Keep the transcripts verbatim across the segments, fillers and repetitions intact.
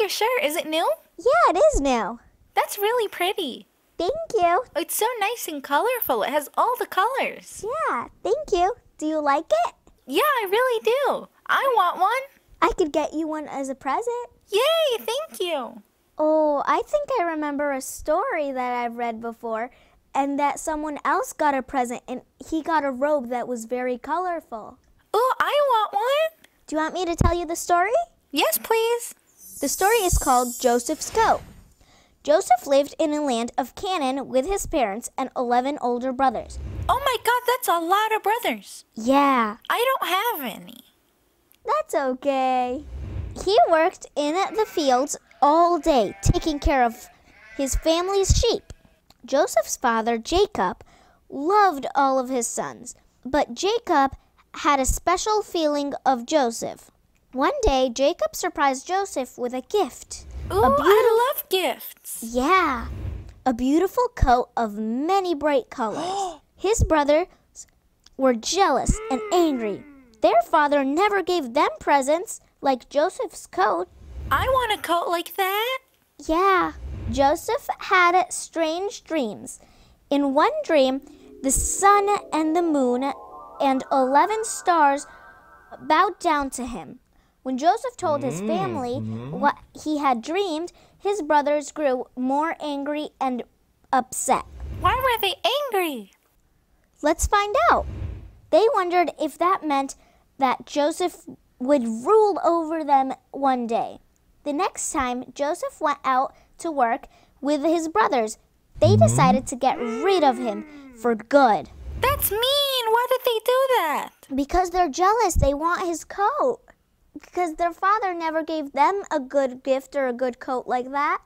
your shirt. Is it new? Yeah, it is new. That's really pretty. Thank you. It's so nice and colorful. It has all the colors. Yeah, thank you. Do you like it? Yeah, I really do. I want one. I could get you one as a present. Yay, thank you. Oh, I think I remember a story that I've read before, and that someone else got a present, and he got a robe that was very colorful. Oh, I want one. Do you want me to tell you the story? Yes, please. The story is called Joseph's Coat. Joseph lived in a land of Canaan with his parents and eleven older brothers. Oh my God, that's a lot of brothers. Yeah. I don't have any. That's okay. He worked in the fields all day, taking care of his family's sheep. Joseph's father, Jacob, loved all of his sons, but Jacob had a special feeling of Joseph. One day, Jacob surprised Joseph with a gift. Ooh, a beautiful, I love gifts. Yeah, a beautiful coat of many bright colors. His brothers were jealous and angry. Their father never gave them presents like Joseph's coat. I want a coat like that. Yeah, Joseph had strange dreams. In one dream, the sun and the moon and eleven stars bowed down to him. When Joseph told his family mm-hmm. what he had dreamed, his brothers grew more angry and upset. Why were they angry? Let's find out. They wondered if that meant that Joseph would rule over them one day. The next time Joseph went out to work with his brothers, they decided to get rid of him for good. That's mean. Why did they do that? Because they're jealous. They want his coat. Because their father never gave them a good gift or a good coat like that.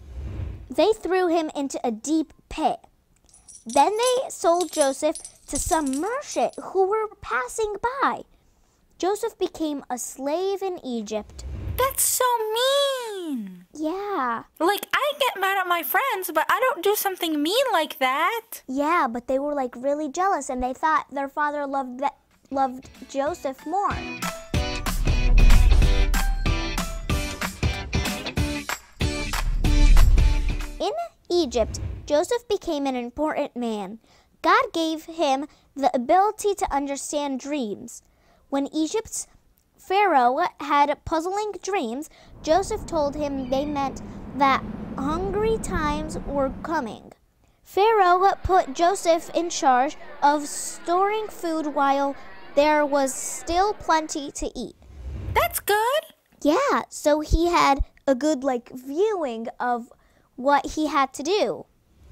They threw him into a deep pit. Then they sold Joseph to some merchant who were passing by. Joseph became a slave in Egypt. That's so mean. Yeah. Like, I get mad at my friends, but I don't do something mean like that. Yeah, but they were like really jealous, and they thought their father loved that, loved Joseph more. In Egypt, Joseph became an important man. God gave him the ability to understand dreams. When Egypt's Pharaoh had puzzling dreams, Joseph told him they meant that hungry times were coming. Pharaoh put Joseph in charge of storing food while there was still plenty to eat. That's good. Yeah, so he had a good like viewing of what he had to do.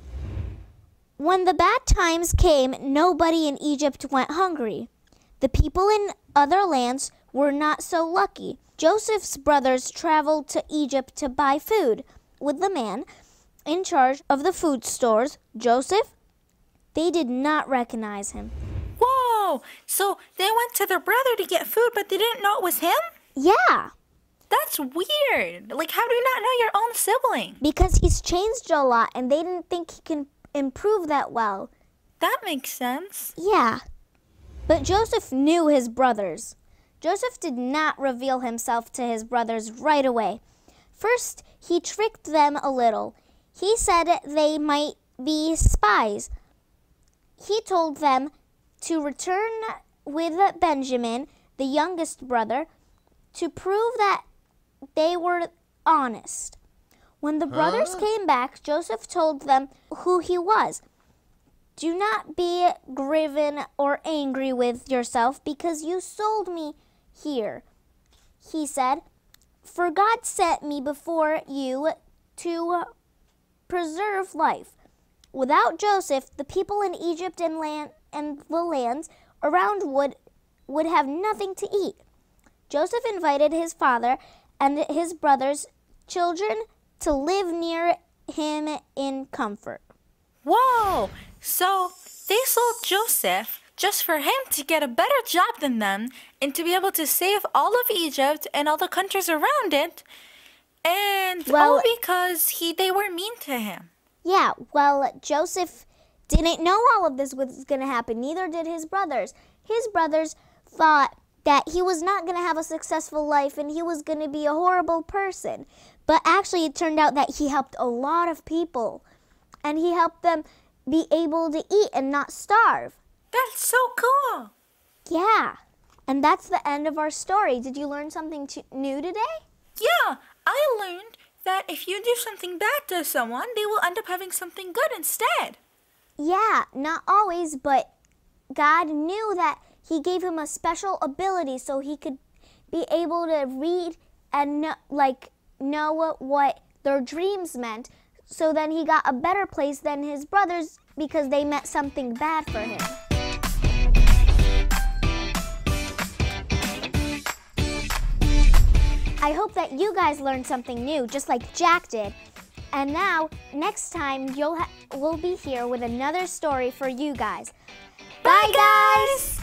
When the bad times came, nobody in Egypt went hungry. The people in other lands were not so lucky. Joseph's brothers traveled to Egypt to buy food with the man in charge of the food stores, Joseph. They did not recognize him. Whoa! So they went to their brother to get food, but they didn't know it was him? Yeah. That's weird. Like, how do you not know your own sibling? Because he's changed a lot, and they didn't think he can improve that well. That makes sense. Yeah. But Joseph knew his brothers. Joseph did not reveal himself to his brothers right away. First, he tricked them a little. He said they might be spies. He told them to return with Benjamin, the youngest brother, to prove that they were honest. When the brothers huh? came back, Joseph told them who he was. Do not be grieved or angry with yourself because you sold me here, he said. For God sent me before you to preserve life. Without Joseph, the people in Egypt and land and the lands around would would have nothing to eat. Joseph invited his father and his brothers' children to live near him in comfort. Whoa! So they sold Joseph just for him to get a better job than them and to be able to save all of Egypt and all the countries around it. And well, all because he they were mean to him. Yeah, well, Joseph didn't know all of this was going to happen. Neither did his brothers. His brothers thought that he was not going to have a successful life and he was going to be a horrible person. But actually, it turned out that he helped a lot of people. And he helped them be able to eat and not starve. That's so cool. Yeah. And that's the end of our story. Did you learn something to- new today? Yeah, I learned that if you do something bad to someone, they will end up having something good instead. Yeah, not always, but God knew that he gave him a special ability so he could be able to read and know, like know what, what their dreams meant. So then he got a better place than his brothers because they meant something bad for him. I hope that you guys learned something new, just like Jack did. And now, next time, you'll ha- we'll be here with another story for you guys. Bye, guys!